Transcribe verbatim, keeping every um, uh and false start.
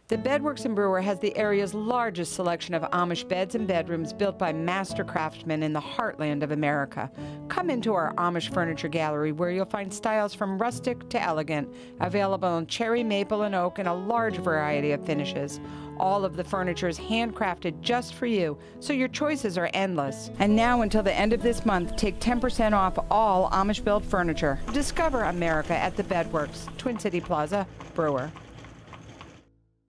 The Bedworks in Brewer has the area's largest selection of Amish beds and bedrooms built by master craftsmen in the heartland of America. Come into our Amish furniture gallery where you'll find styles from rustic to elegant, available in cherry, maple, and oak in a large variety of finishes. All of the furniture is handcrafted just for you, so your choices are endless. And now until the end of this month, take ten percent off all Amish-built furniture. Discover America at the Bedworks, Twin City Plaza, Brewer.